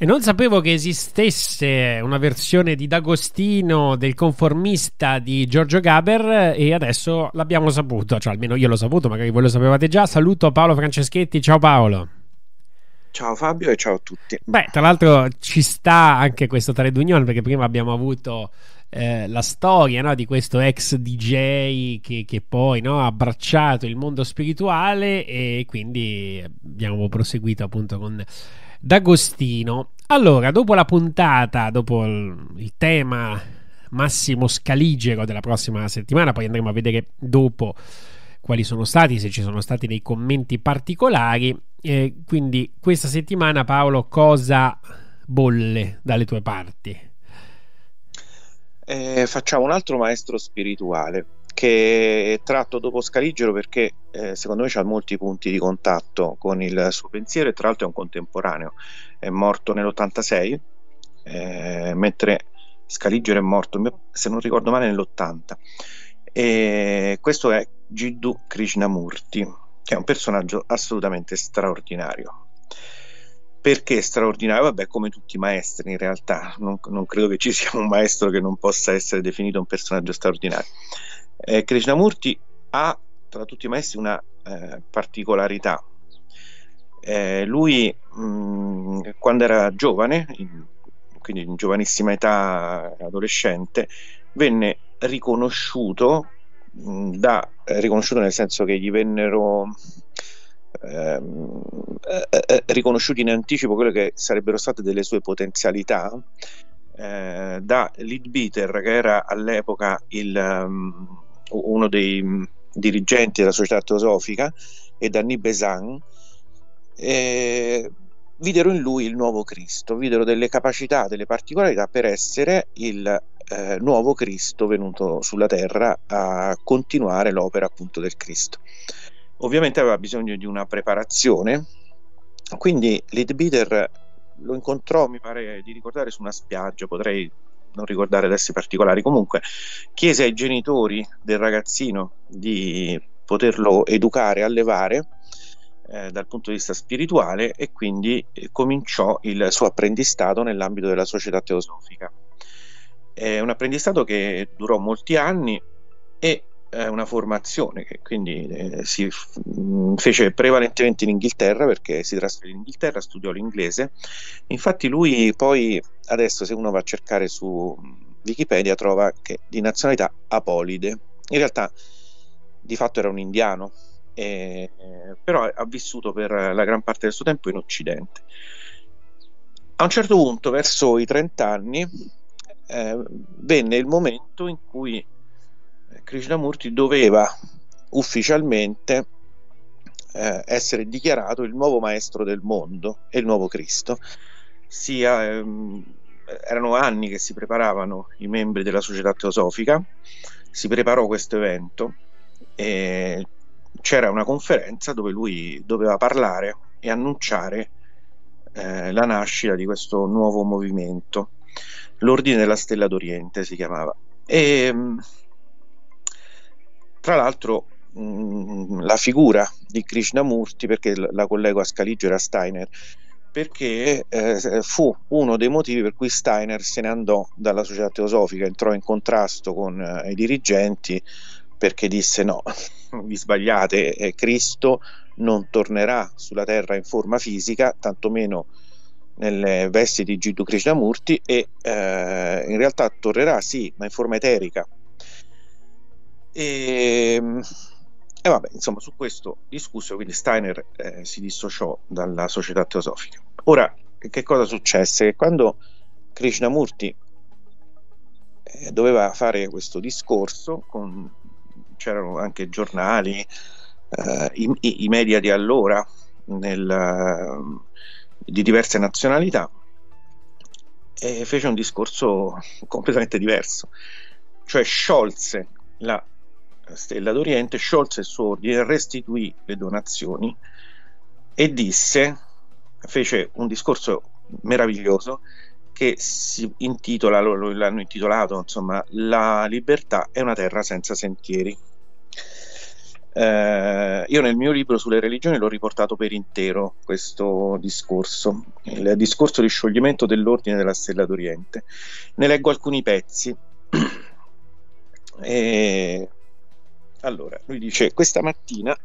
E non sapevo che esistesse una versione di D'Agostino del conformista di Giorgio Gaber e adesso l'abbiamo saputo, cioè almeno io l'ho saputo, magari voi lo sapevate già. Saluto Paolo Franceschetti, ciao Paolo. Ciao Fabio e ciao a tutti. Beh, tra l'altro ci sta anche questo trade union perché prima abbiamo avuto la storia, no, di questo ex DJ che poi, no, ha abbracciato il mondo spirituale e quindi abbiamo proseguito appunto con D'Agostino. Allora, dopo la puntata, dopo il tema Massimo Scaligero della prossima settimana, poi andremo a vedere dopo quali sono stati, se ci sono stati dei commenti particolari. Quindi questa settimana, Paolo, cosa bolle dalle tue parti? Facciamo un altro maestro spirituale che è tratto dopo Scaligero perché secondo me c'ha molti punti di contatto con il suo pensiero e tra l'altro è un contemporaneo. È morto nell'86, mentre Scaligero è morto, se non ricordo male, nell'80. E questo è Jiddu Krishnamurti, che è un personaggio assolutamente straordinario. Perché straordinario? Vabbè, come tutti i maestri in realtà, non credo che ci sia un maestro che non possa essere definito un personaggio straordinario. Krishnamurti ha tra tutti i maestri una particolarità. Lui quando era giovane, quindi in giovanissima età, adolescente, venne riconosciuto riconosciuto nel senso che gli vennero riconosciuti in anticipo quelle che sarebbero state delle sue potenzialità da Leadbeater, che era all'epoca uno dei dirigenti della società teosofica, e da Nibezan. Videro in lui il nuovo Cristo, videro delle capacità, delle particolarità per essere il nuovo Cristo venuto sulla terra a continuare l'opera appunto del Cristo. Ovviamente aveva bisogno di una preparazione, quindi Leadbeater lo incontrò, mi pare di ricordare, su una spiaggia, potrei non ricordare adesso i particolari, comunque chiese ai genitori del ragazzino di poterlo educare, allevare dal punto di vista spirituale, e quindi cominciò il suo apprendistato nell'ambito della società teosofica. È un apprendistato che durò molti anni e una formazione che quindi si fece prevalentemente in Inghilterra, perché si trasferì in Inghilterra, studiò l'inglese. Infatti lui poi, adesso se uno va a cercare su Wikipedia, trova che di nazionalità apolide, in realtà di fatto era un indiano, però ha vissuto per la gran parte del suo tempo in Occidente. A un certo punto, verso i 30 anni, venne il momento in cui Krishnamurti doveva ufficialmente essere dichiarato il nuovo maestro del mondo e il nuovo Cristo. Erano anni che si preparavano i membri della società teosofica, si preparò questo evento e c'era una conferenza dove lui doveva parlare e annunciare la nascita di questo nuovo movimento. L'Ordine della Stella d'Oriente si chiamava. E tra l'altro la figura di Krishnamurti, perché la collego a Scaligero e a Steiner, perché fu uno dei motivi per cui Steiner se ne andò dalla società teosofica, entrò in contrasto con i dirigenti, perché disse: no, vi sbagliate, Cristo non tornerà sulla terra in forma fisica, tantomeno nelle vesti di Jiddu Krishnamurti, e in realtà tornerà sì, ma in forma eterica. E vabbè, insomma, su questo discusso, quindi Steiner si dissociò dalla società teosofica. Ora, che cosa successe? Che quando Krishnamurti doveva fare questo discorso, c'erano anche giornali, i media di allora, di diverse nazionalità, e fece un discorso completamente diverso, cioè sciolse la Stella d'Oriente, sciolse il suo ordine, restituì le donazioni e fece un discorso meraviglioso che si intitola, l'hanno intitolato, insomma, La libertà è una terra senza sentieri. Io nel mio libro sulle religioni l'ho riportato per intero questo discorso, il discorso di scioglimento dell'Ordine della Stella d'Oriente. Ne leggo alcuni pezzi. E allora, lui dice: questa mattina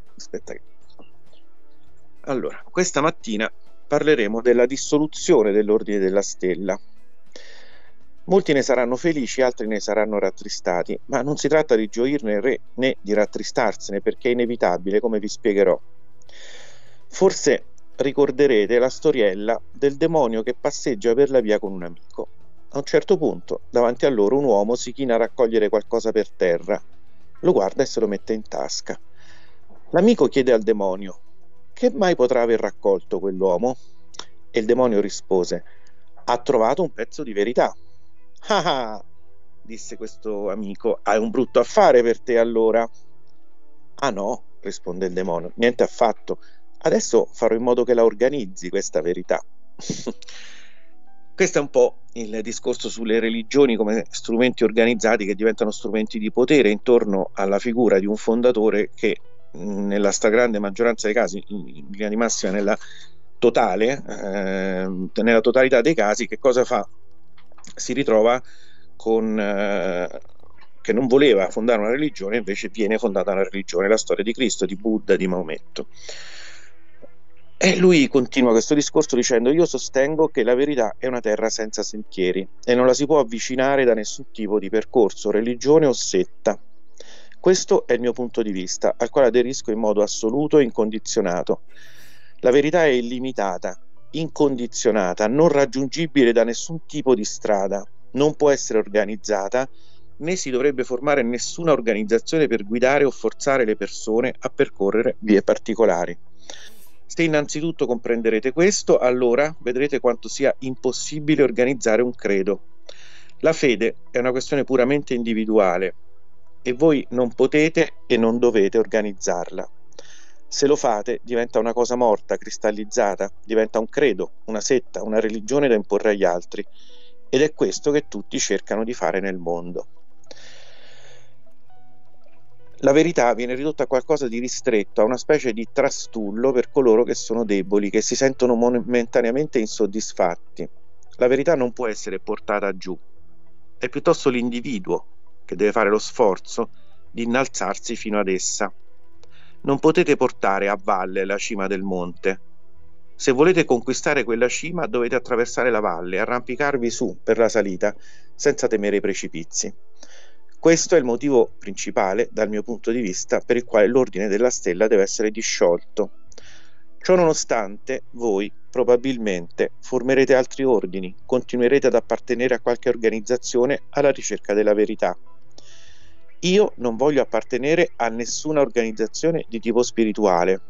parleremo della dissoluzione dell'Ordine della Stella. Molti ne saranno felici, altri ne saranno rattristati, ma non si tratta di gioirne né di rattristarsene, perché è inevitabile, come vi spiegherò. Forse ricorderete la storiella del demonio che passeggia per la via con un amico. A un certo punto, davanti a loro, un uomo si china a raccogliere qualcosa per terra. Lo guarda e se lo mette in tasca. L'amico chiede al demonio: che mai potrà aver raccolto quell'uomo? E il demonio rispose: ha trovato un pezzo di verità. Ah ah, disse questo amico, hai un brutto affare per te allora. Ah no, risponde il demonio, niente affatto. Adesso farò in modo che la organizzi questa verità. Questo è un po' il discorso sulle religioni come strumenti organizzati che diventano strumenti di potere intorno alla figura di un fondatore che nella stragrande maggioranza dei casi, in linea di massima nella totalità dei casi, che cosa fa? Si ritrova con che non voleva fondare una religione, invece viene fondata una religione, la storia di Cristo, di Buddha, di Maometto. E lui continua questo discorso dicendo: io sostengo che la verità è una terra senza sentieri e non la si può avvicinare da nessun tipo di percorso, religione o setta. Questo è il mio punto di vista, al quale aderisco in modo assoluto e incondizionato. La verità è illimitata, incondizionata, non raggiungibile da nessun tipo di strada, non può essere organizzata, né si dovrebbe formare nessuna organizzazione per guidare o forzare le persone a percorrere vie particolari. Se innanzitutto comprenderete questo, allora vedrete quanto sia impossibile organizzare un credo. La fede è una questione puramente individuale e voi non potete e non dovete organizzarla. Se lo fate, diventa una cosa morta, cristallizzata, diventa un credo, una setta, una religione da imporre agli altri. Ed è questo che tutti cercano di fare nel mondo. La verità viene ridotta a qualcosa di ristretto, a una specie di trastullo per coloro che sono deboli, che si sentono momentaneamente insoddisfatti. La verità non può essere portata giù. È piuttosto l'individuo che deve fare lo sforzo di innalzarsi fino ad essa. Non potete portare a valle la cima del monte. Se volete conquistare quella cima, dovete attraversare la valle, arrampicarvi su per la salita, senza temere i precipizi. Questo è il motivo principale, dal mio punto di vista, per il quale l'ordine della stella deve essere disciolto. Ciò nonostante, voi probabilmente formerete altri ordini, continuerete ad appartenere a qualche organizzazione alla ricerca della verità. Io non voglio appartenere a nessuna organizzazione di tipo spirituale.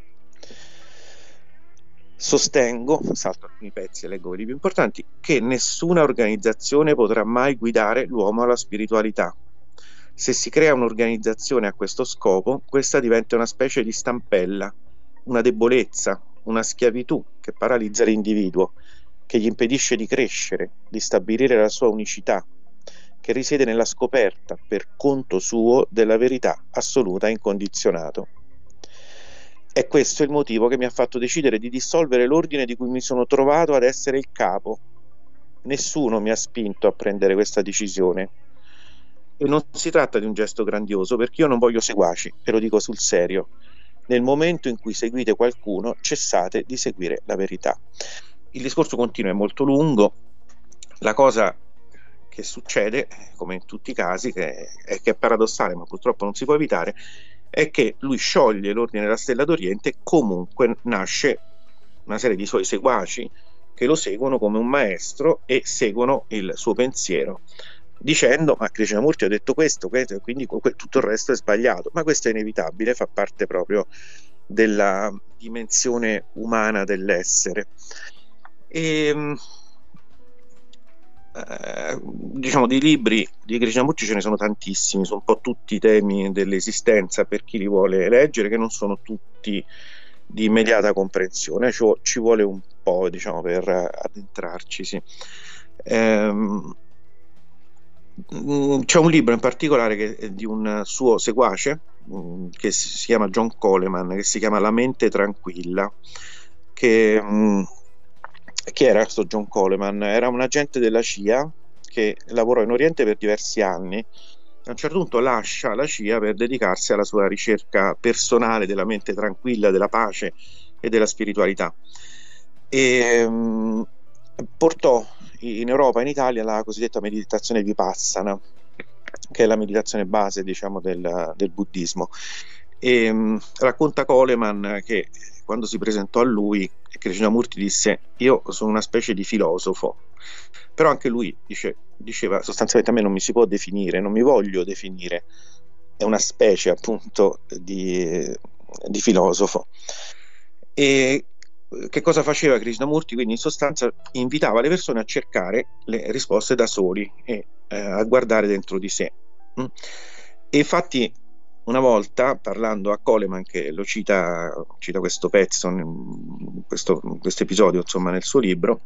Sostengo, salto alcuni pezzi e leggo quelli più importanti, che nessuna organizzazione potrà mai guidare l'uomo alla spiritualità. Se si crea un'organizzazione a questo scopo, questa diventa una specie di stampella, una debolezza, una schiavitù che paralizza l'individuo, che gli impedisce di crescere, di stabilire la sua unicità, che risiede nella scoperta, per conto suo, della verità assoluta e incondizionato. È questo il motivo che mi ha fatto decidere di dissolvere l'ordine di cui mi sono trovato ad essere il capo. Nessuno mi ha spinto a prendere questa decisione. E non si tratta di un gesto grandioso, perché io non voglio seguaci, e lo dico sul serio. Nel momento in cui seguite qualcuno, cessate di seguire la verità. Il discorso continua, è molto lungo. La cosa che succede, come in tutti i casi, che è paradossale, ma purtroppo non si può evitare, è che lui scioglie l'ordine della Stella d'Oriente, comunque nasce una serie di suoi seguaci che lo seguono come un maestro e seguono il suo pensiero, dicendo: ma Krishnamurti ha detto questo, quindi tutto il resto è sbagliato. Ma questo è inevitabile, fa parte proprio della dimensione umana dell'essere. E diciamo, di libri di Krishnamurti ce ne sono tantissimi, sono un po' tutti i temi dell'esistenza per chi li vuole leggere, che non sono tutti di immediata comprensione, ci vuole un po', diciamo, per addentrarci, sì. C'è un libro in particolare che è di un suo seguace, che si chiama John Coleman, che si chiama La mente tranquilla, che era questo John Coleman? Era un agente della CIA che lavorò in Oriente per diversi anni. A un certo punto lascia la CIA per dedicarsi alla sua ricerca personale della mente tranquilla, della pace e della spiritualità. E portò in Europa e in Italia la cosiddetta meditazione vipassana, che è la meditazione base, diciamo, del buddismo. E racconta Coleman che quando si presentò a lui, Krishnamurti disse: io sono una specie di filosofo. Però anche lui diceva sostanzialmente: a me non mi si può definire, non mi voglio definire, è una specie appunto di filosofo. E che cosa faceva Krishnamurti? Quindi in sostanza invitava le persone a cercare le risposte da soli e a guardare dentro di sé. E infatti una volta, parlando a Coleman, che lo cita questo pezzo, questo episodio, insomma, nel suo libro,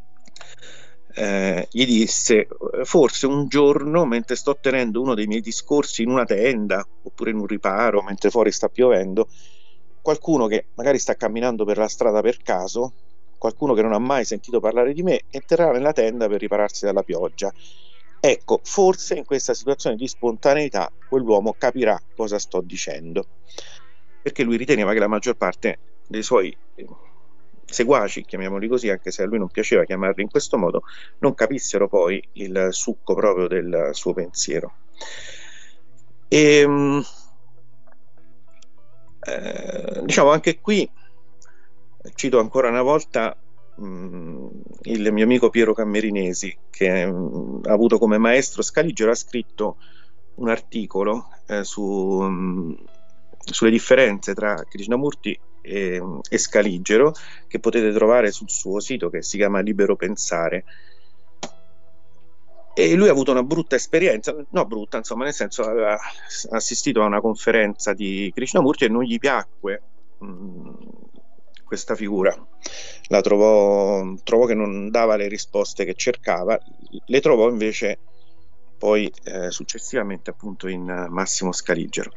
gli disse: forse un giorno, mentre sto tenendo uno dei miei discorsi in una tenda oppure in un riparo, mentre fuori sta piovendo, qualcuno che magari sta camminando per la strada per caso, qualcuno che non ha mai sentito parlare di me, entrerà nella tenda per ripararsi dalla pioggia. Ecco, forse in questa situazione di spontaneità quell'uomo capirà cosa sto dicendo, perché lui riteneva che la maggior parte dei suoi seguaci, chiamiamoli così, anche se a lui non piaceva chiamarli in questo modo, non capissero poi il succo proprio del suo pensiero. E diciamo, anche qui cito ancora una volta il mio amico Piero Cammerinesi, che ha avuto come maestro Scaligero. Ha scritto un articolo sulle differenze tra Krishnamurti e Scaligero, che potete trovare sul suo sito, che si chiama Libero Pensare. E lui ha avuto una brutta esperienza, no brutta, insomma, nel senso, aveva assistito a una conferenza di Krishnamurti e non gli piacque questa figura. La trovò che non dava le risposte che cercava. Le trovò invece poi successivamente appunto in Massimo Scaligero.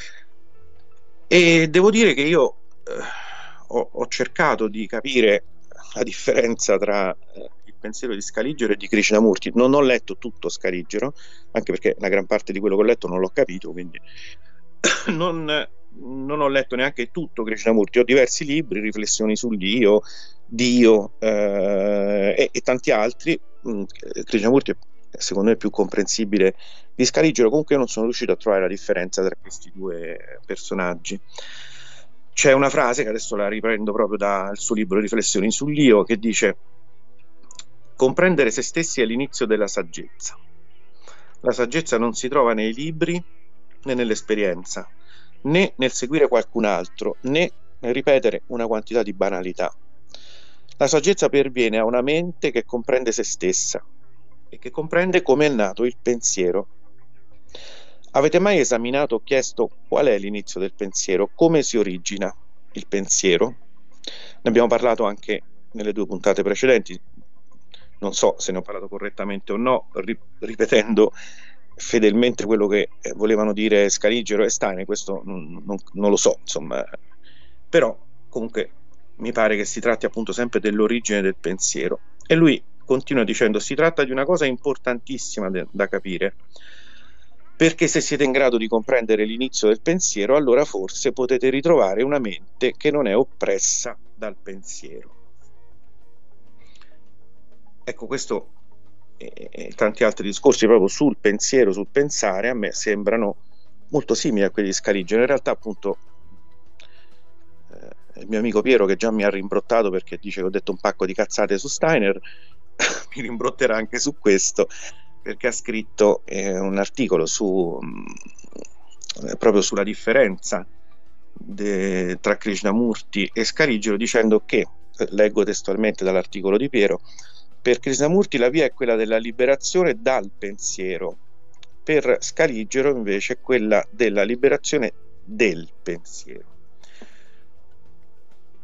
E devo dire che io ho cercato di capire la differenza tra il pensiero di Scaligero e di Krishnamurti. Non ho letto tutto Scaligero, anche perché una gran parte di quello che ho letto non l'ho capito, quindi non ho letto neanche tutto Krishnamurti. Ho diversi libri, Riflessioni sull'Io, Dio e tanti altri. Krishnamurti è secondo me più comprensibile di Scaligero. Comunque io non sono riuscito a trovare la differenza tra questi due personaggi. C'è una frase che adesso la riprendo proprio dal suo libro Riflessioni sull'Io, che dice: comprendere se stessi è l'inizio della saggezza. La saggezza non si trova nei libri né nell'esperienza, né nel seguire qualcun altro, né nel ripetere una quantità di banalità. La saggezza perviene a una mente che comprende se stessa e che comprende come è nato il pensiero. Avete mai esaminato o chiesto qual è l'inizio del pensiero? Come si origina il pensiero? Ne abbiamo parlato anche nelle 2 puntate precedenti. Non so se ne ho parlato correttamente o no, ripetendo fedelmente quello che volevano dire Scaligero e Steiner. Questo non lo so, insomma. Però comunque mi pare che si tratti appunto sempre dell'origine del pensiero. E lui continua dicendo: si tratta di una cosa importantissima da capire, perché se siete in grado di comprendere l'inizio del pensiero, allora forse potete ritrovare una mente che non è oppressa dal pensiero. Ecco, questo e tanti altri discorsi proprio sul pensiero, sul pensare, a me sembrano molto simili a quelli di Scaligero. In realtà appunto il mio amico Piero, che già mi ha rimbrottato perché dice che ho detto un pacco di cazzate su Steiner, mi rimbrotterà anche su questo, perché ha scritto un articolo proprio sulla differenza tra Krishnamurti e Scaligero, dicendo che, leggo testualmente dall'articolo di Piero: per Krishnamurti la via è quella della liberazione dal pensiero, per Scaligero invece è quella della liberazione del pensiero.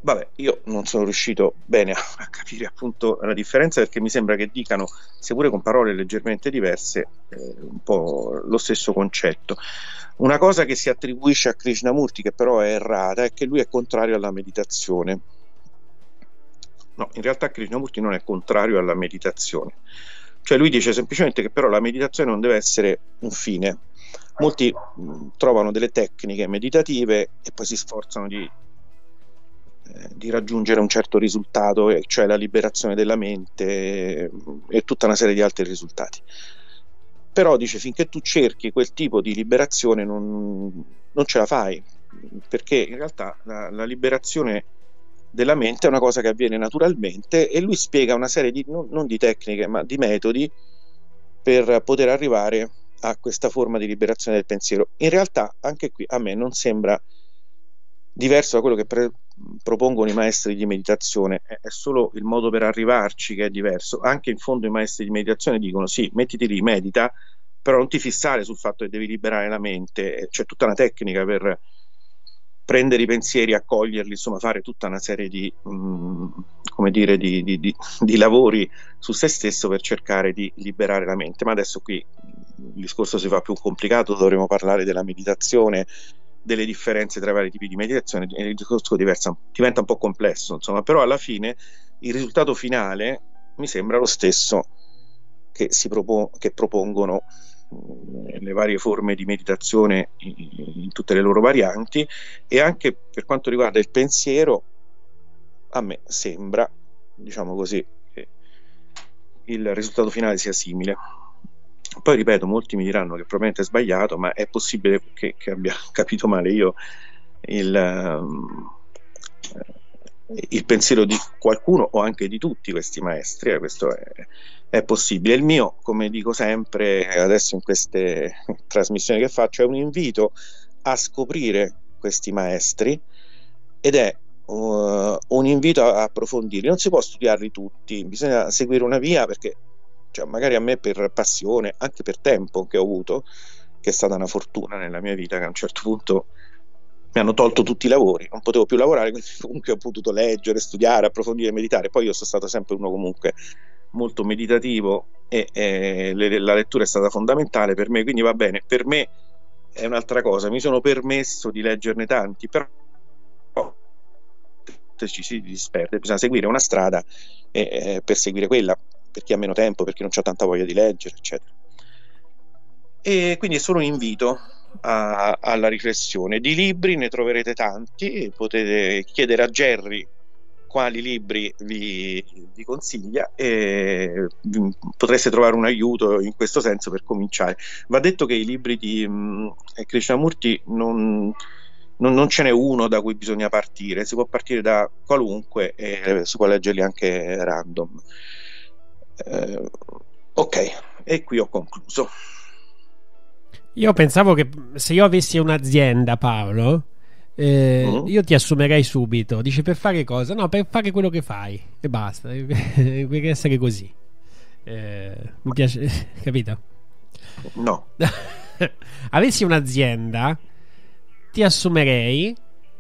Vabbè, io non sono riuscito bene a capire appunto la differenza, perché mi sembra che dicano, seppure con parole leggermente diverse, un po' lo stesso concetto. Una cosa che si attribuisce a Krishnamurti, che però è errata, è che lui è contrario alla meditazione. No, in realtà Krishnamurti non è contrario alla meditazione. Cioè lui dice semplicemente che però la meditazione non deve essere un fine. Molti trovano delle tecniche meditative e poi si sforzano di raggiungere un certo risultato, cioè la liberazione della mente e tutta una serie di altri risultati. Però dice, finché tu cerchi quel tipo di liberazione non ce la fai, perché in realtà la liberazione della mente è una cosa che avviene naturalmente, e lui spiega una serie di, non di tecniche, ma di metodi per poter arrivare a questa forma di liberazione del pensiero. In realtà anche qui a me non sembra diverso da quello che propongono i maestri di meditazione, è solo il modo per arrivarci che è diverso. Anche in fondo i maestri di meditazione dicono sì, mettiti lì, medita, però non ti fissare sul fatto che devi liberare la mente, c'è tutta una tecnica per prendere i pensieri, accoglierli, insomma fare tutta una serie di, come dire, di lavori su se stesso per cercare di liberare la mente. Ma adesso qui il discorso si fa più complicato, dovremo parlare della meditazione, delle differenze tra i vari tipi di meditazione, e il discorso diventa un po' complesso, insomma, però alla fine il risultato finale mi sembra lo stesso che propongono le varie forme di meditazione in tutte le loro varianti. E anche per quanto riguarda il pensiero, a me sembra, diciamo così, che il risultato finale sia simile. Poi ripeto, molti mi diranno che probabilmente è sbagliato, ma è possibile che abbia capito male io il pensiero di qualcuno o anche di tutti questi maestri, questo è possibile. Il mio, come dico sempre adesso in queste trasmissioni che faccio, è un invito a scoprire questi maestri, ed è un invito a approfondirli. Non si può studiarli tutti, bisogna seguire una via, perché cioè, magari a me per passione, anche per tempo che ho avuto, che è stata una fortuna nella mia vita, che a un certo punto mi hanno tolto tutti i lavori, non potevo più lavorare, quindi comunque ho potuto leggere, studiare, approfondire, meditare. Poi io sono stato sempre uno comunque molto meditativo, e la lettura è stata fondamentale per me, quindi va bene. Per me è un'altra cosa, mi sono permesso di leggerne tanti, però ci si disperde, bisogna seguire una strada per seguire quella, per chi ha meno tempo, per chi non ha tanta voglia di leggere, eccetera. E quindi è solo un invito alla riflessione. Di libri ne troverete tanti, potete chiedere a Jerry quali libri vi consiglia, e potreste trovare un aiuto in questo senso per cominciare. Va detto che i libri di Krishnamurti non ce n'è uno da cui bisogna partire, si può partire da qualunque e si può leggerli anche random. Ok, e qui ho concluso. Io pensavo che se io avessi un'azienda, Paolo, io ti assumerei subito. Dici, per fare cosa? No, per fare quello che fai e basta. Per essere così. Mi piace, capito? No. Avessi un'azienda, ti assumerei,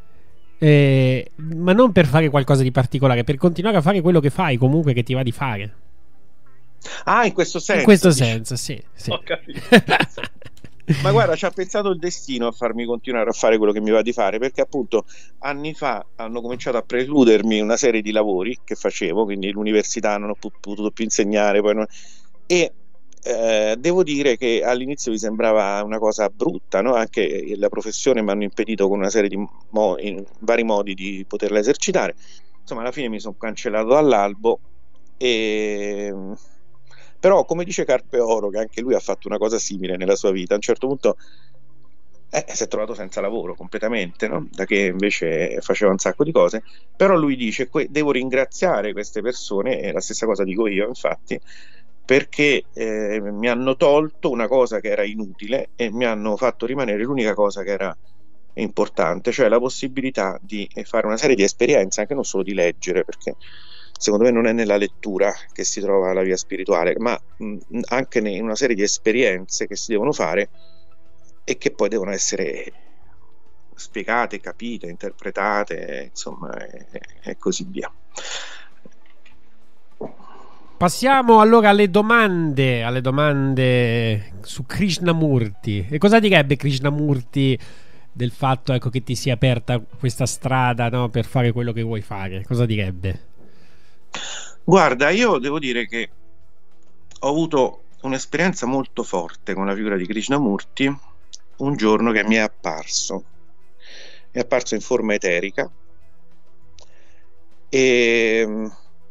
ma non per fare qualcosa di particolare, per continuare a fare quello che fai comunque, che ti va di fare. Ah, in questo senso. In questo senso, sì. Ho capito. Ma guarda, ci ha pensato il destino a farmi continuare a fare quello che mi va di fare, perché appunto anni fa hanno cominciato a precludermi una serie di lavori che facevo, quindi l'università non ho potuto più insegnare, devo dire che all'inizio mi sembrava una cosa brutta, no? Anche la professione mi hanno impedito con una serie di in vari modi di poterla esercitare. Insomma, alla fine mi sono cancellato dall'albo, però come dice Carpe Oro, che anche lui ha fatto una cosa simile nella sua vita, a un certo punto si è trovato senza lavoro completamente, no? Da che invece faceva un sacco di cose. Però lui dice, devo ringraziare queste persone, e la stessa cosa dico io infatti, perché mi hanno tolto una cosa che era inutile e mi hanno fatto rimanere l'unica cosa che era importante, cioè la possibilità di fare una serie di esperienze, anche non solo di leggere, perché secondo me non è nella lettura che si trova la via spirituale, ma anche in una serie di esperienze che si devono fare e che poi devono essere spiegate, capite, interpretate, insomma, e così via. Passiamo allora alle domande su Krishnamurti. E cosa direbbe Krishnamurti del fatto, ecco, che ti sia aperta questa strada, no, per fare quello che vuoi fare? Cosa direbbe? Guarda, io devo dire che ho avuto un'esperienza molto forte con la figura di Krishnamurti un giorno che mi è apparso in forma eterica e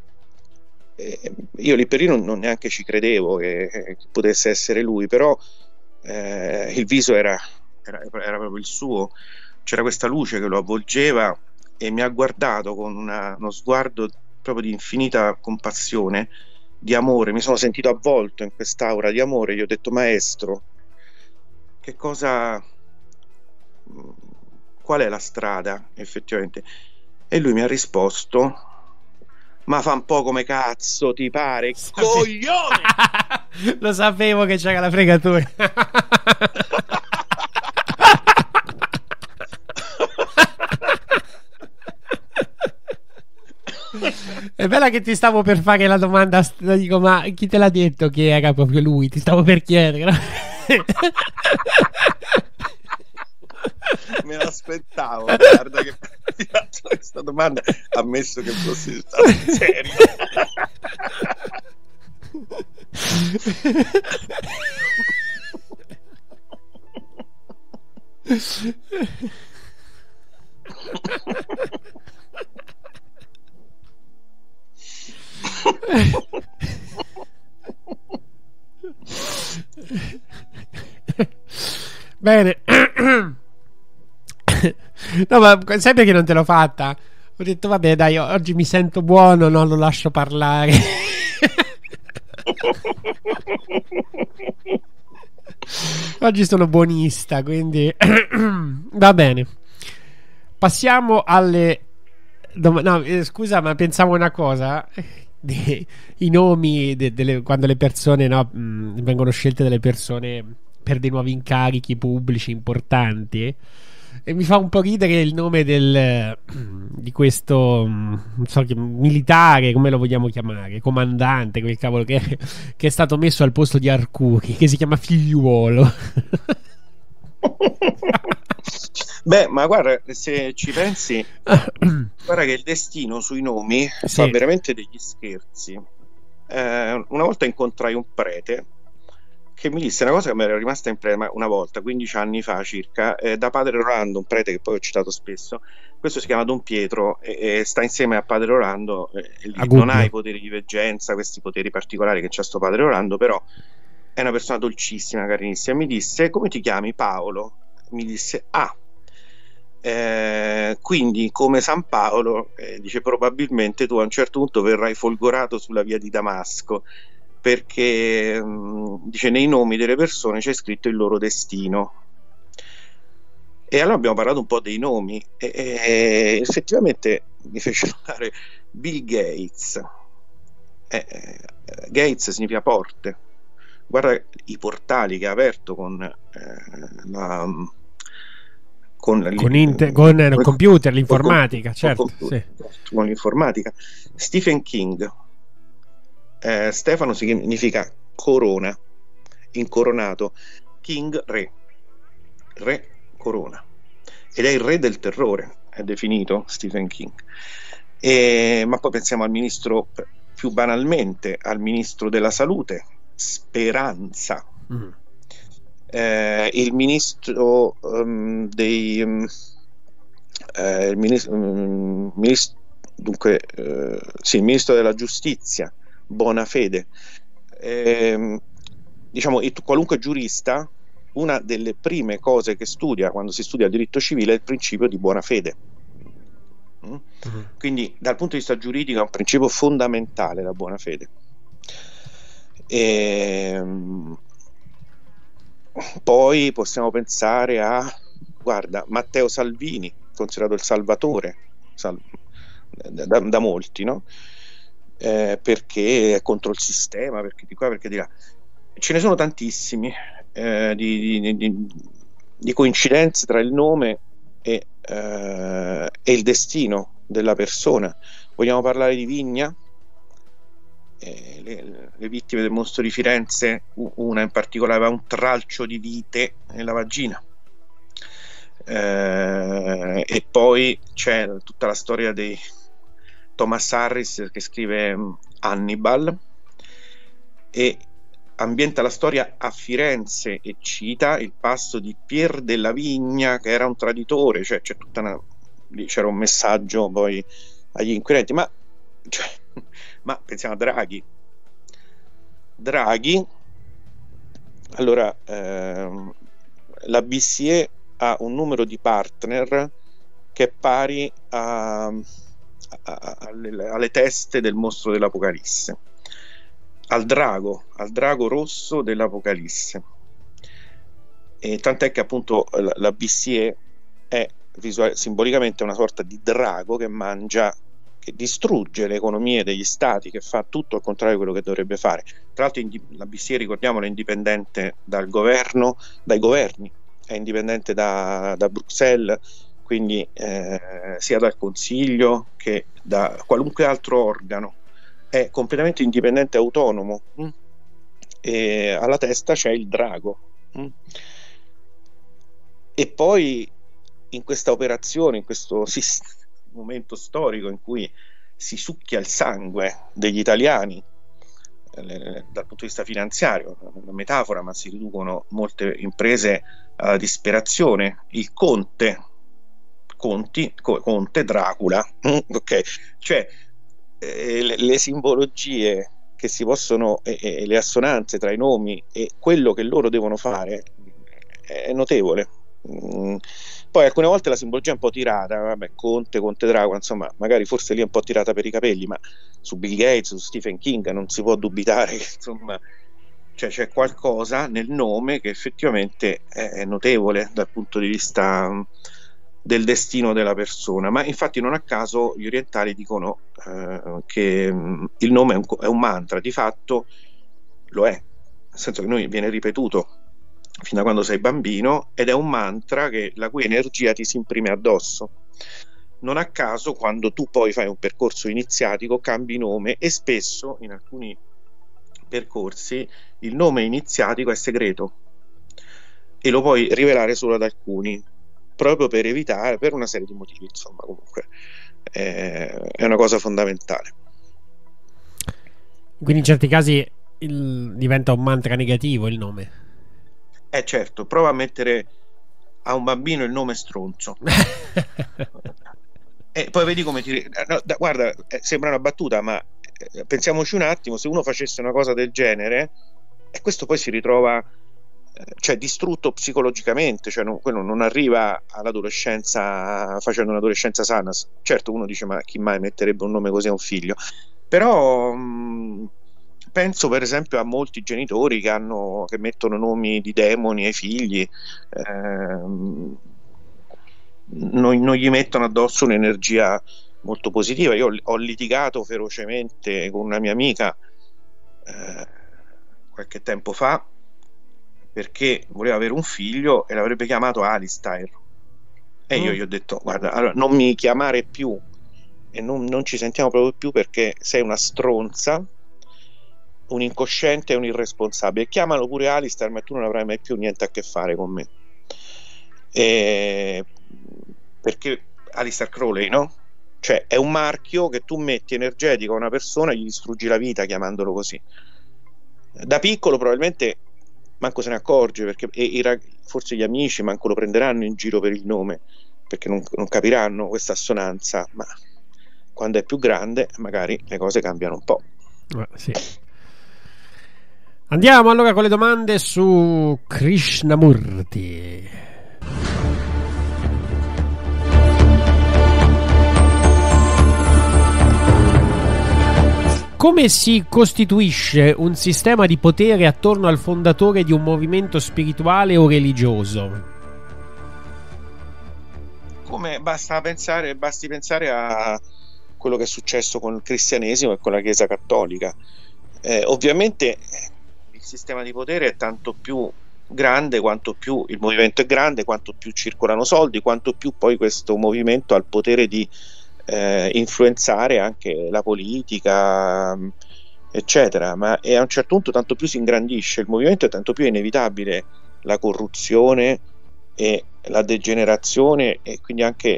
io lì per lì non neanche ci credevo che potesse essere lui, però il viso era proprio il suo, c'era questa luce che lo avvolgeva e mi ha guardato con uno sguardo proprio di infinita compassione, di amore. Mi sono sentito avvolto in quest'aura di amore. Gli ho detto: maestro, qual è la strada effettivamente? E lui mi ha risposto: ma fa un po' come cazzo ti pare, coglione! Lo sapevo che c'era la fregatura. È bella che ti stavo per fare la domanda, dico, ma chi te l'ha detto che era proprio lui? Ti stavo per chiedere, no? Me l'aspettavo, guarda, che ti faccio questa domanda, ammesso che fossi stato serio. Bene. No, ma sai perché non te l'ho fatta? Ho detto vabbè dai, oggi mi sento buono, no, lo lascio parlare. Oggi sono buonista, quindi va bene. Passiamo alle no, scusa, ma pensavo una cosa. I nomi quando le persone, no, vengono scelte delle persone per dei nuovi incarichi pubblici importanti, e mi fa un po' ridere il nome di questo, non so, militare, come lo vogliamo chiamare, comandante, quel cavolo che è stato messo al posto di Arcuri, che si chiama Figliuolo. Beh, ma guarda, se ci pensi, guarda che il destino sui nomi fa veramente degli scherzi. Una volta incontrai un prete che mi disse una cosa che mi era rimasta impressa una volta, 15 anni fa circa, da padre Rolando, un prete che poi ho citato spesso. Questo si chiama Don Pietro e sta insieme a padre Rolando, non ha i poteri di veggenza, questi poteri particolari che c'ha sto padre Rolando, però è una persona dolcissima, carinissima. Mi disse: come ti chiami? Paolo. Mi disse: quindi come San Paolo, dice, probabilmente tu a un certo punto verrai folgorato sulla via di Damasco, perché dice, nei nomi delle persone c'è scritto il loro destino. E allora abbiamo parlato un po' dei nomi e effettivamente mi fece notare Bill Gates. Gates significa porte. Guarda i portali che ha aperto con il computer, l'informatica, certo. Con l'informatica. Stephen King. Stefano significa corona, incoronato. King, re corona, ed è il re del terrore, è definito Stephen King. Ma poi pensiamo al ministro, più banalmente, al ministro della salute, Speranza. Il ministro il ministro della giustizia, Bonafede. Diciamo, qualunque giurista, una delle prime cose che studia quando si studia il diritto civile è il principio di buona fede. Quindi dal punto di vista giuridico è un principio fondamentale la buona fede. Poi possiamo pensare a, guarda, Matteo Salvini, considerato il salvatore da molti, no? Perché è contro il sistema, perché di qua, perché di là. Ce ne sono tantissimi di coincidenze tra il nome e il destino della persona. Vogliamo parlare di Vigna? Le vittime del mostro di Firenze, una in particolare aveva un tralcio di vite nella vagina. E poi c'è tutta la storia di Thomas Harris che scrive Hannibal e ambienta la storia a Firenze e cita il passo di Pier della Vigna, che era un traditore, cioè c'è lì c'era un messaggio poi agli inquirenti, ma pensiamo a Draghi. Allora, la BCE ha un numero di partner che è pari alle teste del mostro dell'Apocalisse, al drago rosso dell'Apocalisse, e tant'è che appunto la BCE è simbolicamente una sorta di drago che distrugge le economie degli stati, che fa tutto al contrario di quello che dovrebbe fare. Tra l'altro la BCE, ricordiamolo, è indipendente dai governi, è indipendente da Bruxelles, quindi sia dal Consiglio che da qualunque altro organo, è completamente indipendente e autonomo, e alla testa c'è il drago. E poi in questa operazione, in questo momento storico in cui si succhia il sangue degli italiani dal punto di vista finanziario, una metafora, ma si riducono molte imprese alla disperazione. Il Conte Dracula, ok, cioè le simbologie che si possono e le assonanze tra i nomi e quello che loro devono fare è notevole. Poi alcune volte la simbologia è un po' tirata, vabbè, Conte Dracula, insomma, magari forse lì è un po' tirata per i capelli, ma su Bill Gates, su Stephen King non si può dubitare che insomma c'è qualcosa nel nome che effettivamente è notevole dal punto di vista del destino della persona. Ma infatti non a caso gli orientali dicono che il nome è un mantra, di fatto lo è, nel senso che noi viene ripetuto fino a quando sei bambino, ed è un mantra la cui energia ti si imprime addosso. Non a caso quando tu poi fai un percorso iniziatico cambi nome, e spesso in alcuni percorsi il nome iniziatico è segreto e lo puoi rivelare solo ad alcuni, proprio per evitare, per una serie di motivi, insomma. Comunque è una cosa fondamentale. Quindi in certi casi diventa un mantra negativo il nome. Certo, prova a mettere a un bambino il nome stronzo e poi vedi come guarda, sembra una battuta, ma pensiamoci un attimo: se uno facesse una cosa del genere, e questo poi si ritrova distrutto psicologicamente, quello non arriva all'adolescenza facendo un'adolescenza sana. Certo, uno dice: ma chi mai metterebbe un nome così a un figlio? Però penso per esempio a molti genitori che mettono nomi di demoni ai figli, non gli mettono addosso un'energia molto positiva. Io ho litigato ferocemente con una mia amica qualche tempo fa perché voleva avere un figlio e l'avrebbe chiamato Alistair, e io gli ho detto: guarda, allora non mi chiamare più e non ci sentiamo proprio più, perché sei una stronza, un incosciente e un irresponsabile. Chiamalo pure Alistair, ma tu non avrai mai più niente a che fare con me. Perché Alistair Crowley, no? Cioè è un marchio che tu metti energetico a una persona e gli distruggi la vita chiamandolo così. Da piccolo probabilmente manco se ne accorge, perché forse gli amici manco lo prenderanno in giro per il nome, perché non capiranno questa assonanza, ma quando è più grande magari le cose cambiano un po'. Sì. Andiamo allora con le domande su Krishnamurti. Come si costituisce un sistema di potere attorno al fondatore di un movimento spirituale o religioso? Basti pensare a quello che è successo con il cristianesimo e con la Chiesa cattolica. Ovviamente il sistema di potere è tanto più grande, quanto più il movimento è grande, quanto più circolano soldi, quanto più poi questo movimento ha il potere di influenzare anche la politica, eccetera. Ma a un certo punto tanto più si ingrandisce il movimento e tanto più è inevitabile la corruzione e la degenerazione, e quindi anche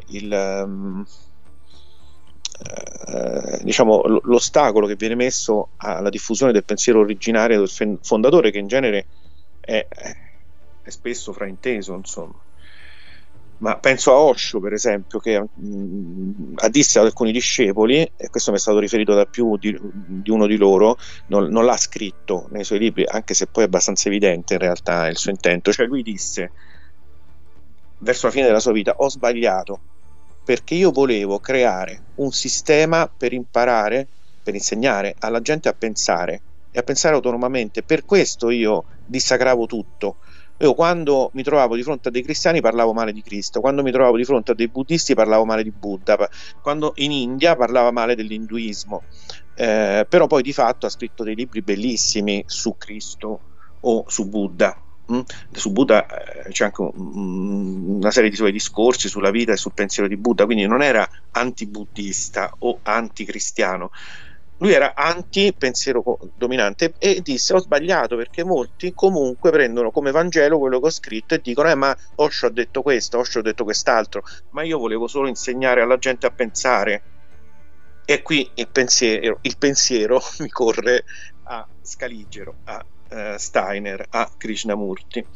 diciamo l'ostacolo che viene messo alla diffusione del pensiero originario del fondatore, che in genere è spesso frainteso, insomma. Ma penso a Osho, per esempio, che disse ad alcuni discepoli, e questo mi è stato riferito da più di uno di loro, non l'ha scritto nei suoi libri, anche se poi è abbastanza evidente in realtà il suo intento. Cioè lui disse, verso la fine della sua vita: ho sbagliato, perché io volevo creare un sistema per imparare, per insegnare alla gente a pensare e a pensare autonomamente. Per questo io dissacravo tutto. Io quando mi trovavo di fronte a dei cristiani parlavo male di Cristo, quando mi trovavo di fronte a dei buddisti parlavo male di Buddha, quando in India parlava male dell'induismo, però poi di fatto ha scritto dei libri bellissimi su Cristo o su Buddha. Su Buddha c'è anche una serie di suoi discorsi sulla vita e sul pensiero di Buddha, quindi non era anti-buddista o anti-cristiano. Lui era anti-pensiero dominante e disse: ho sbagliato, perché molti comunque prendono come Vangelo quello che ho scritto e dicono ma Osho ha detto questo, Osho ha detto quest'altro, ma io volevo solo insegnare alla gente a pensare. E qui il pensiero mi corre a Scaligero, a Steiner, a Krishnamurti,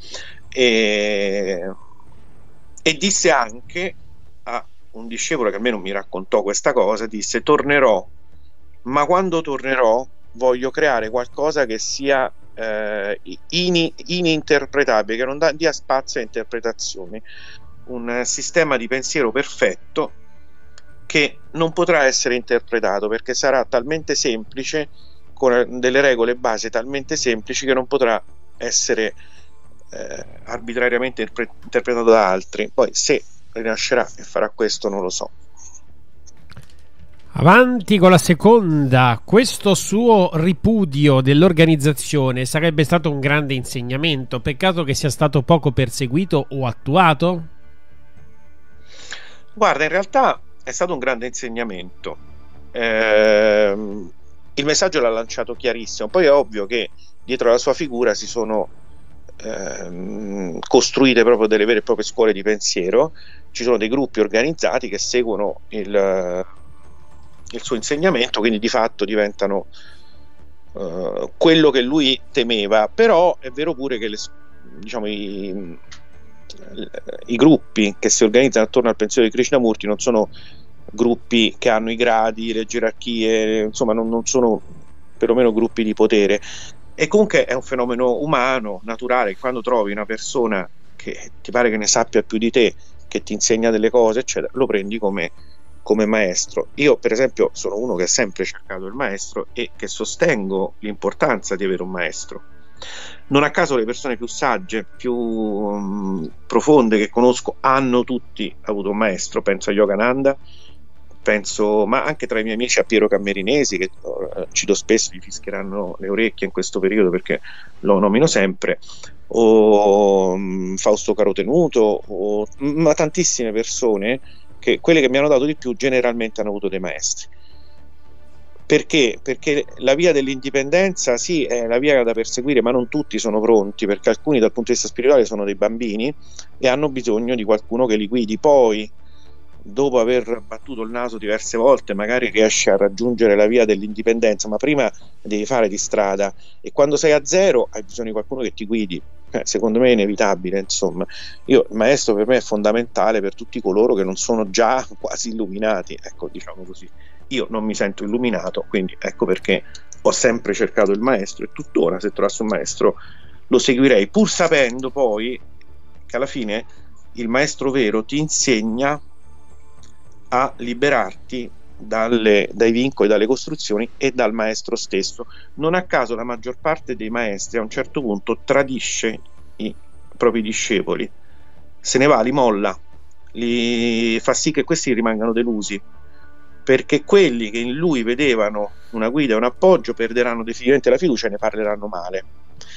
e disse anche a un discepolo che almeno mi raccontò questa cosa, disse: tornerò, ma quando tornerò voglio creare qualcosa che sia ininterpretabile, che non dia spazio a interpretazioni, un sistema di pensiero perfetto che non potrà essere interpretato, perché sarà talmente semplice, con delle regole base talmente semplici, che non potrà essere arbitrariamente interpretato da altri. Poi se rinascerà e farà questo non lo so. Avanti con la seconda. Questo suo ripudio dell'organizzazione sarebbe stato un grande insegnamento, peccato che sia stato poco perseguito o attuato? Guarda, in realtà è stato un grande insegnamento. Il messaggio l'ha lanciato chiarissimo. Poi è ovvio che dietro la sua figura si sono costruite proprio delle vere e proprie scuole di pensiero. Ci sono dei gruppi organizzati che seguono il suo insegnamento, quindi di fatto diventano quello che lui temeva. Però è vero pure che i gruppi che si organizzano attorno al pensiero di Krishnamurti non sono gruppi che hanno i gradi, le gerarchie, insomma non sono perlomeno gruppi di potere. E comunque è un fenomeno umano, naturale, che quando trovi una persona che ti pare che ne sappia più di te, che ti insegna delle cose, eccetera, lo prendi come maestro. Io per esempio sono uno che ha sempre cercato il maestro e che sostengo l'importanza di avere un maestro. Non a caso le persone più sagge, più profonde che conosco hanno tutti avuto un maestro. Penso a Yogananda, ma anche tra i miei amici a Piero Cammerinesi, che cito spesso, gli fischieranno le orecchie in questo periodo perché lo nomino sempre, o Fausto Carotenuto, ma tantissime persone, che quelle che mi hanno dato di più generalmente hanno avuto dei maestri. Perché? Perché la via dell'indipendenza sì è la via da perseguire, ma non tutti sono pronti, perché alcuni dal punto di vista spirituale sono dei bambini e hanno bisogno di qualcuno che li guidi. Poi, dopo aver battuto il naso diverse volte, magari riesci a raggiungere la via dell'indipendenza, ma prima devi fare di strada, e quando sei a zero hai bisogno di qualcuno che ti guidi. Secondo me è inevitabile, insomma. Il maestro per me è fondamentale per tutti coloro che non sono già quasi illuminati, ecco, diciamo così. Io non mi sento illuminato, quindi ecco perché ho sempre cercato il maestro, e tuttora se trovassi un maestro lo seguirei, pur sapendo poi che alla fine il maestro vero ti insegna a liberarti dai vincoli, dalle costruzioni e dal maestro stesso. Non a caso la maggior parte dei maestri a un certo punto tradisce i propri discepoli, se ne va, li molla, li fa sì che questi rimangano delusi, perché quelli che in lui vedevano una guida e un appoggio perderanno definitivamente la fiducia e ne parleranno male.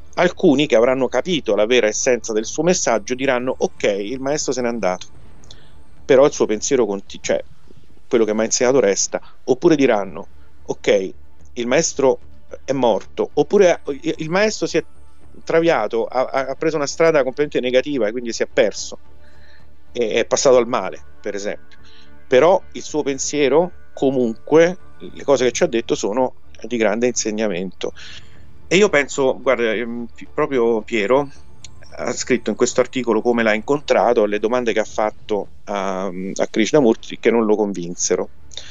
Alcuni che avranno capito la vera essenza del suo messaggio diranno: ok, il maestro se n'è andato, però il suo pensiero cioè quello che mi ha insegnato resta. Oppure diranno: ok, il maestro è morto, oppure il maestro si è traviato, ha preso una strada completamente negativa e quindi si è perso, è passato al male, per esempio. Però il suo pensiero, comunque, le cose che ci ha detto sono di grande insegnamento. E io penso, guarda, proprio Piero ha scritto in questo articolo come l'ha incontrato, le domande che ha fatto a Krishnamurti che non lo convinsero.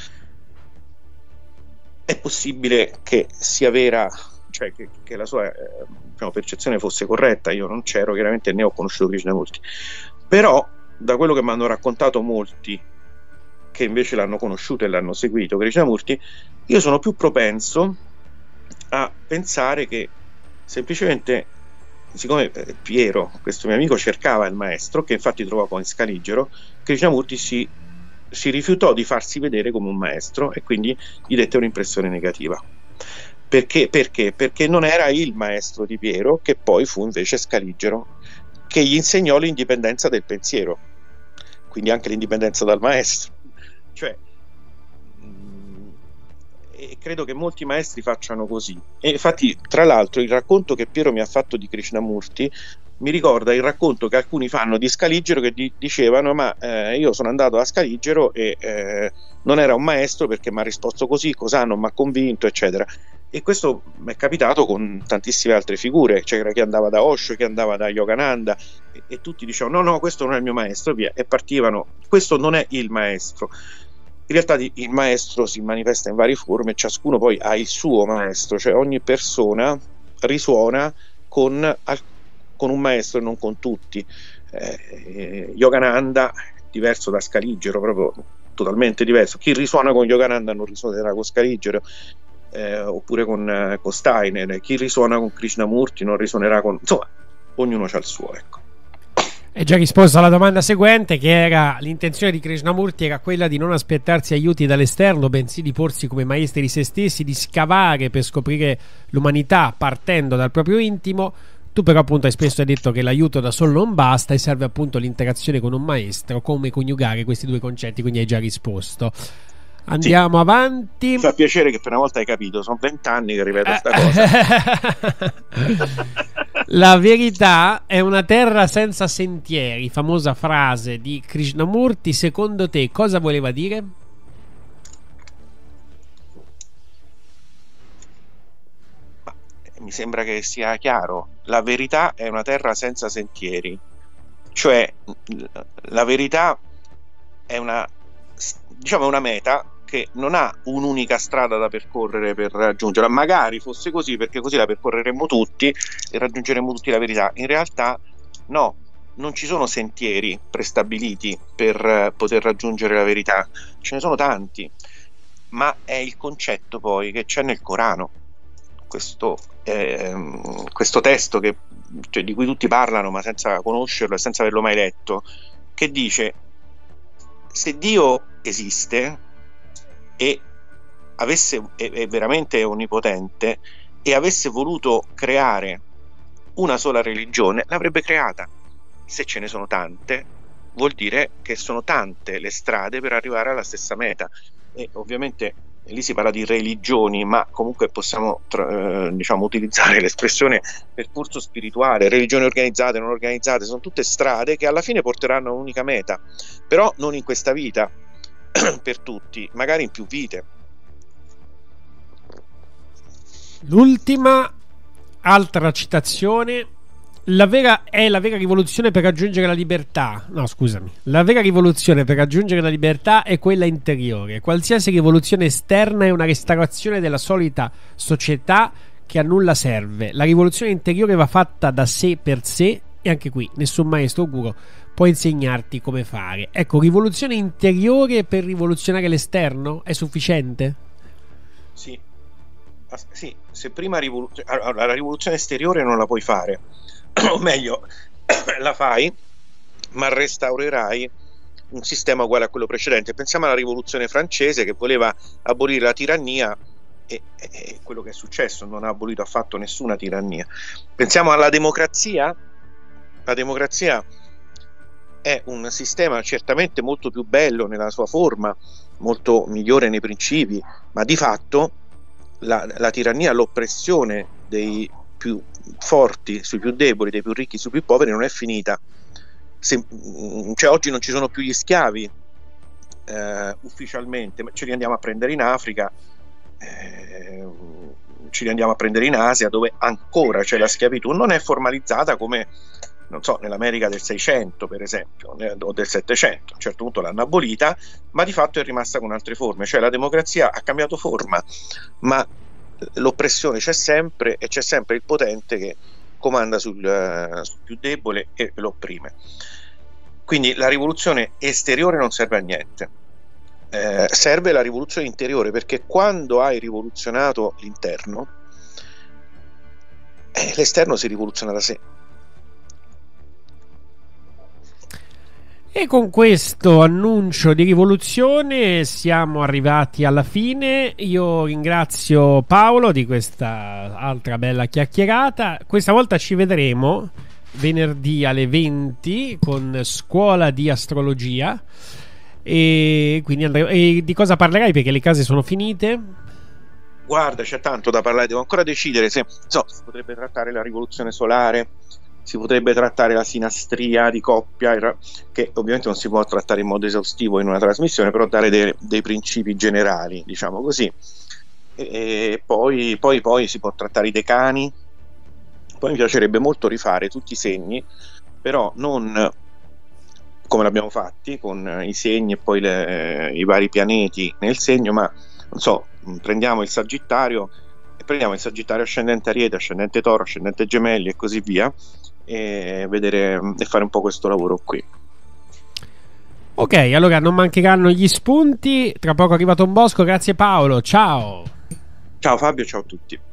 È possibile che sia vera, cioè che la sua percezione fosse corretta. Io non c'ero, chiaramente, né ho conosciuto Krishnamurti, però da quello che mi hanno raccontato molti che invece l'hanno conosciuto e l'hanno seguito Krishnamurti, io sono più propenso a pensare che semplicemente, siccome Piero, questo mio amico, cercava il maestro, che infatti trovò poi in Scaligero, Krishnamurti si rifiutò di farsi vedere come un maestro e quindi gli dette un'impressione negativa. Perché? Perché non era il maestro di Piero, che poi fu invece Scaligero, che gli insegnò l'indipendenza del pensiero, quindi anche l'indipendenza dal maestro. Cioè, e credo che molti maestri facciano così. E infatti, tra l'altro, il racconto che Piero mi ha fatto di Krishnamurti mi ricorda il racconto che alcuni fanno di Scaligero, che dicevano: ma io sono andato a Scaligero e non era un maestro perché mi ha risposto così, cos'ha, non mi ha convinto, eccetera. E questo mi è capitato con tantissime altre figure. C'era chi andava da Osho, chi andava da Yogananda, e tutti dicevano: no, questo non è il mio maestro, via, e partivano. Questo non è il maestro. In realtà il maestro si manifesta in varie forme, ciascuno poi ha il suo maestro, cioè ogni persona risuona con un maestro e non con tutti. Yogananda è diverso da Scaligero, proprio totalmente diverso. Chi risuona con Yogananda non risuonerà con Scaligero, oppure con Steiner. Chi risuona con Krishnamurti non risuonerà con... Insomma, ognuno ha il suo, ecco. È già risposto alla domanda seguente, che era: l'intenzione di Krishnamurti era quella di non aspettarsi aiuti dall'esterno, bensì di porsi come maestri di se stessi, di scavare per scoprire l'umanità partendo dal proprio intimo. Tu però appunto hai spesso detto che l'aiuto da solo non basta e serve appunto l'interazione con un maestro. Come coniugare questi due concetti? Quindi hai già risposto. Andiamo avanti. Mi fa piacere che per una volta hai capito, sono 20 anni che ripeto questa cosa. La verità è una terra senza sentieri, famosa frase di Krishnamurti. Secondo te cosa voleva dire? Mi sembra che sia chiaro. La verità è una terra senza sentieri, cioè la verità è una meta che non ha un'unica strada da percorrere per raggiungerla. Magari fosse così, perché così la percorreremmo tutti e raggiungeremmo tutti la verità. In realtà no, non ci sono sentieri prestabiliti per poter raggiungere la verità, ce ne sono tanti, ma è il concetto poi che c'è nel Corano, questo testo di cui tutti parlano ma senza conoscerlo e senza averlo mai letto, che dice: se Dio esiste e è veramente onnipotente e avesse voluto creare una sola religione, l'avrebbe creata. Se ce ne sono tante, vuol dire che sono tante le strade per arrivare alla stessa meta. E ovviamente lì si parla di religioni, ma comunque possiamo utilizzare l'espressione percorso spirituale. Religioni organizzate, non organizzate, sono tutte strade che alla fine porteranno a un'unica meta, però non in questa vita, per tutti, magari in più vite. L'ultima, altra citazione: la vera rivoluzione per raggiungere la libertà. No, scusami. La vera rivoluzione per raggiungere la libertà è quella interiore. Qualsiasi rivoluzione esterna è una restaurazione della solita società che a nulla serve. La rivoluzione interiore va fatta da sé per sé, e anche qui nessun maestro o guru può insegnarti come fare. Ecco, rivoluzione interiore per rivoluzionare l'esterno è sufficiente? Sì, se prima la rivoluzione esteriore non la puoi fare, o meglio, la fai, ma restaurerai un sistema uguale a quello precedente. Pensiamo alla rivoluzione francese, che voleva abolire la tirannia e quello che è successo, non ha abolito affatto nessuna tirannia. Pensiamo alla democrazia. La democrazia è un sistema certamente molto più bello nella sua forma, molto migliore nei principi, ma di fatto la tirannia, l'oppressione dei più forti sui più deboli, dei più ricchi sui più poveri non è finita. Cioè, oggi non ci sono più gli schiavi ufficialmente, ma ce li andiamo a prendere in Africa, ce li andiamo a prendere in Asia, dove ancora c'è la schiavitù, non è formalizzata come, non so, nell'America del 600 per esempio, o del 700. A un certo punto l'hanno abolita, ma di fatto è rimasta con altre forme, cioè la democrazia ha cambiato forma, ma l'oppressione c'è sempre, e c'è sempre il potente che comanda sul più debole e lo opprime. Quindi la rivoluzione esteriore non serve a niente, serve la rivoluzione interiore, perché quando hai rivoluzionato l'interno, l'esterno si rivoluziona da sé. E con questo annuncio di rivoluzione siamo arrivati alla fine. Io ringrazio Paolo di questa altra bella chiacchierata. Questa volta ci vedremo venerdì alle 20 con Scuola di Astrologia. E quindi e di cosa parlerai? Perché le case sono finite. Guarda, c'è tanto da parlare, devo ancora decidere se si potrebbe trattare la rivoluzione solare, si potrebbe trattare la sinastria di coppia, che ovviamente non si può trattare in modo esaustivo in una trasmissione, però dare dei principi generali, diciamo così. E poi si può trattare i decani. Poi mi piacerebbe molto rifare tutti i segni, però non come l'abbiamo fatti con i segni e poi i vari pianeti nel segno, ma non so, prendiamo il Sagittario e prendiamo il Sagittario ascendente Ariete, ascendente Toro, ascendente Gemelli e così via, e vedere e fare un po' questo lavoro qui. Ok, allora non mancheranno gli spunti. Tra poco è arrivato un bosco. Grazie Paolo, ciao. Ciao Fabio, ciao a tutti.